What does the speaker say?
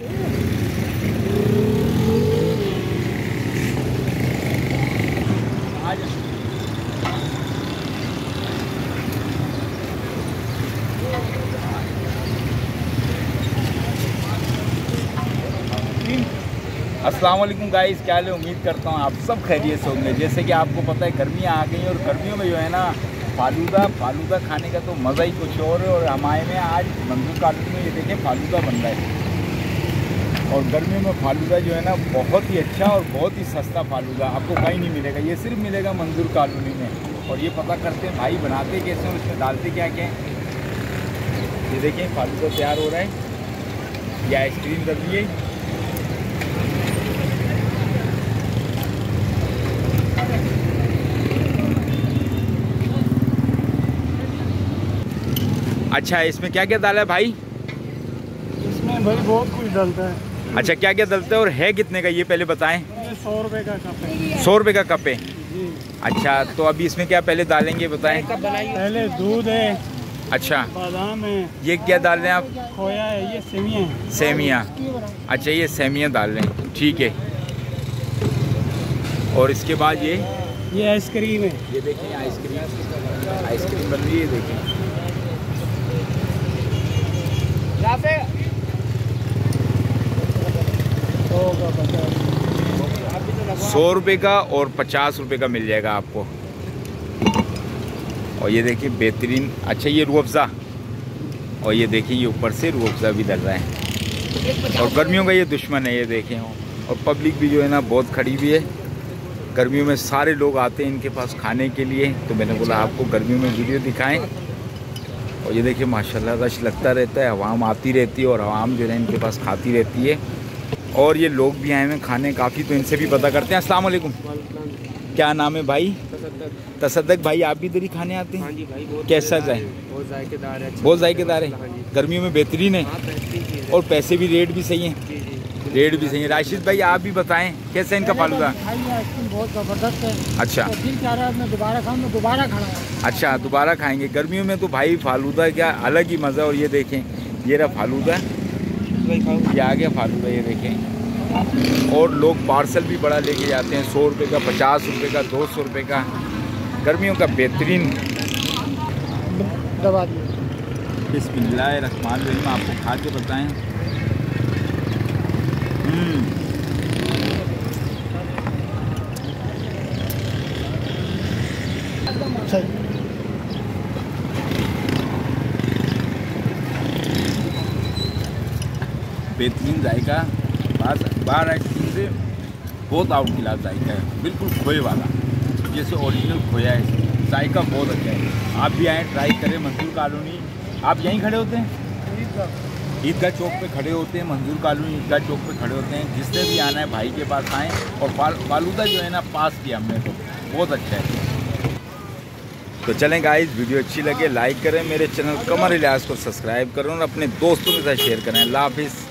अस्सलाम वालेकुम गाइस, क्या हाल है? उम्मीद करता हूँ आप सब खैरियत से होंगे। जैसे कि आपको पता है गर्मियाँ आ गई और गर्मियों में जो है ना फालूदा खाने का तो मज़ा ही कुछ और है। और हमारे में आज मंजूर कॉलोनी में ये देखें फालूदा बन रहा है। और गर्मियों में फालूदा जो है ना बहुत ही अच्छा और बहुत ही सस्ता फालूदा आपको कहीं नहीं मिलेगा, ये सिर्फ मिलेगा मंजूर कॉलोनी में। और ये पता करते हैं भाई बनाते कैसे हैं, उसमें डालते क्या क्या हैं। ये देखें फालूदा तैयार हो रहा है, ये आइसक्रीम कर दी है। अच्छा, इसमें क्या क्या डाला है भाई? इसमें भाई बहुत कुछ डलता है। अच्छा, क्या क्या डलता है और है कितने का ये पहले बताएं। 100 रुपये का कप है। 100 रुपये का कप है जी। अच्छा, तो अभी इसमें क्या पहले डालेंगे बताएं। पहले दूध है, अच्छा, बादाम है, ये क्या डाल रहे हैं आप? खोया है, ये सेवियाँ है। सेमिया, अच्छा ये सेमियाँ डाल रहे हैं, ठीक है। और इसके बाद ये आइसक्रीम है। ये देखें आइसक्रीम बन रही है, देखें 100 रुपये का और 50 रुपये का मिल जाएगा आपको। और ये देखिए बेहतरीन, अच्छा ये रूह अफ़ज़ा, और ये देखिए ये ऊपर से रूह अफ़ज़ा भी डल रहा है। और गर्मियों का ये दुश्मन है, ये देखें। और पब्लिक भी जो है ना बहुत खड़ी हुई है। गर्मियों में सारे लोग आते हैं इनके पास खाने के लिए, तो मैंने बोला आपको गर्मियों में वीडियो दिखाएं। और ये देखिए माशाल्लाह रश लगता रहता है, आवाम आती रहती है और आवाम जो है इनके पास खाती रहती है। और ये लोग भी आए हैं खाने काफ़ी, तो इनसे भी पता करते हैं। अस्सलाम वालेकुम, क्या नाम है भाई? तसद्दक भाई, आप भी इधर ही खाने आते हैं? हाँ जी भाई, बहुत कैसा जाए? बहुत जायकेदार है, बहुत जायकेदार है, गर्मियों में बेहतरीन है। और पैसे भी, रेट भी सही हैं, रेट भी सही है। राशिद भाई आप भी बताएं कैसा इनका फालूदा? बहुत ज़बरदस्त है। अच्छा, तो दिल चाह रहा है मैं दोबारा खाऊं, मैं दोबारा खाना। अच्छा दोबारा खाएंगे। गर्मियों में तो भाई फालूदा क्या अलग ही मज़ा। और ये देखें ये रहा फालूदा, ये आ गया फालूदा, ये देखें। और लोग पार्सल भी बड़ा लेके जाते हैं, 100 रुपये का, 50 रुपये का, 200 रुपये का। गर्मियों का बेहतरीन दबा बिस्मिल्लाहिर्रहमानिर्रहीम, आपको खा के बताएं। बेहतरीन जायका, बाहर आइसक्रीम से बहुत आउट क्लास जायका है, बिल्कुल खोए वाला, जैसे ओरिजिनल खोया है। जायका बहुत अच्छा है, आप भी आएँ ट्राई करें। मंजूर कॉलोनी, आप यहीं खड़े होते हैं? ईदगाह चौक पे खड़े होते हैं, मंजूर कॉलोनी ईदगाह चौक पे खड़े होते हैं। जिससे भी आना है भाई के पास आएँ। और फालूदा जो है ना पास किया हमने, तो बहुत अच्छा है। तो चलें गाइस, वीडियो अच्छी लगे लाइक करें, मेरे चैनल कमर इलियास को सब्सक्राइब करें और अपने दोस्तों के साथ शेयर करें। अल्लाह हाफिज़।